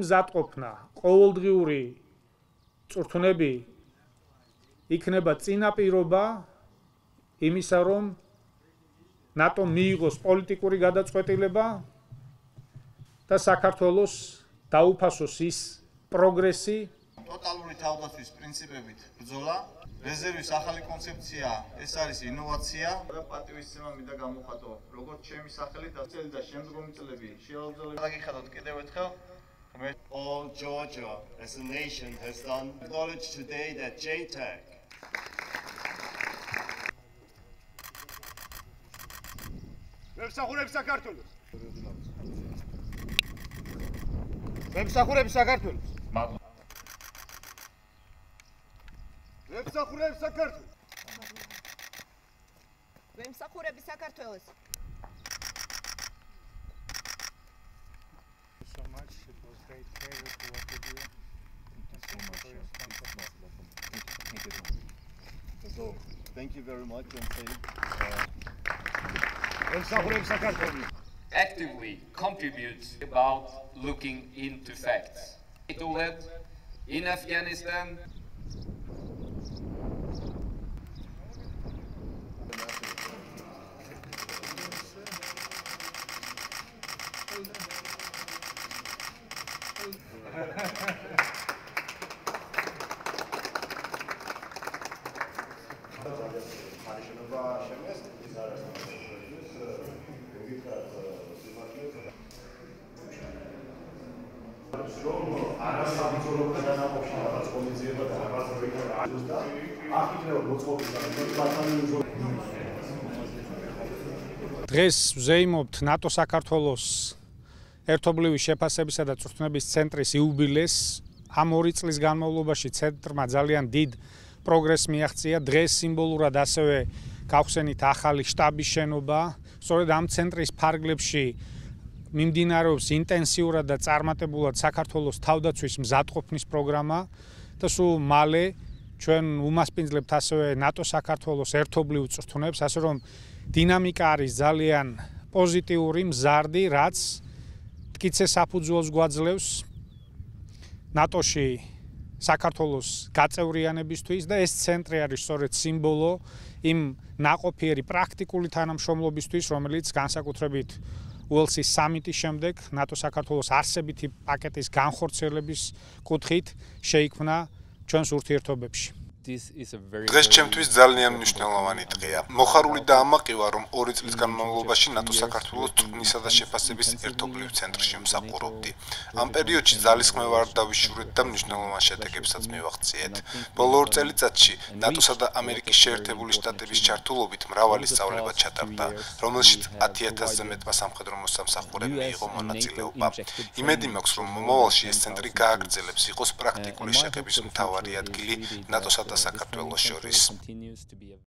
მზადყოფნა, ყოველდღიური წვრთნები იქნება წინაპირობა იმისა, რომ ნატომ მიიღოს პოლიტიკური გადაწყვეტილება და საქართველოს დაუფასოს ის პროგრესი. Ტოტალური თავდაცვის პრინციპებით ბრძოლა, რეზერვის ახალი კონცეფცია, ეს არის ინოვაცია და პატივისცემა მინდა გამოხატო, როგორც ჩემი სახელით, წელი და შემდგომი წლები შეავრძელებ. დაგიხადოთ კიდევ ერთხელ. All Georgia as a nation has done acknowledge today that JTAG Memsahureb საქართველოს. Memsahureb საქართველოს. Memsahureb საქართველოს. Memsahureb საქართველოს. So much. It was great pleasure to work with you. So thank you very much and Memsahureb საქართველოს. Actively contributes about looking into facts. In Afghanistan, დღეს ვზეიმობთ ნატო-საქართველოს ერთობლივი შეფასებისა და წვრთნების ცენტრის იუბილეს. ამ 2 წლის განმავლობაში ცენტრმა ძალიან დიდ პროგრესს მიაღწია. დღეს სიმბოლურად ასევე გავხსენით ახალი შტაბის შენობა. სწორედ ამ ცენტრის ფარგლებში მიმდინარეობს ინტენსიურად და წარმატებულად საქართველოს თავდაცვის მზადყოფნის პროგრამა და სულ მალე ჩვენ უმასპინძლებთ ასევე ნატო-საქართველოს ერთობლივ წვრთნებს, ასე რომ დინამიკა არის ძალიან პოზიტიური, მზარდი, რაც მტკიცე საფუძველს გვაძლევს ნატოში საქართველოს გაწევრიანებისთვის და ეს ცენტრი არის სწორედ სიმბოლო იმ ნაყოფიერი პრაქტიკული თანამშრომლობისთვის, რომელიც განსაკუთრებით უელსის სამიტის შემდეგ ნატო-საქართველოს არსებითი პაკეტის განხორციელების კუთხით შეიქმნა ჩვენს ურთიერთობებში. დღეს ჩემთვის ძალიან მნიშვნელოვანი დღეა. მოხარული და ამაყივა, რომ 2 წლის განმავლობაში ნატო-საქართველოს წვრთნისა და შეფასების ერთობლივ ცენტრში მსახურობდი. ამ პერიოდში ძალისხმევარ დავიშურეთ და მნიშვნელოვან შედეგებსაც მივაღწიეთ. ბოლო 2 წელიწადში ნატოსა და ამერიკის შეერთებული შტატების ჩართულობით მრავალი სწავლება ჩატარდა, რომელშიც 10,000-ზე მეტმა სამხედრო მოსამსახურემ მიიღო მონაწილეობა. იმედი მაქვს, რომ მომავალში ეს ცენტრი გააგრძელებს იყოს პრაქტიკული შეხების მთავარი ადგილი ნატოსა და საქართველოს შორის.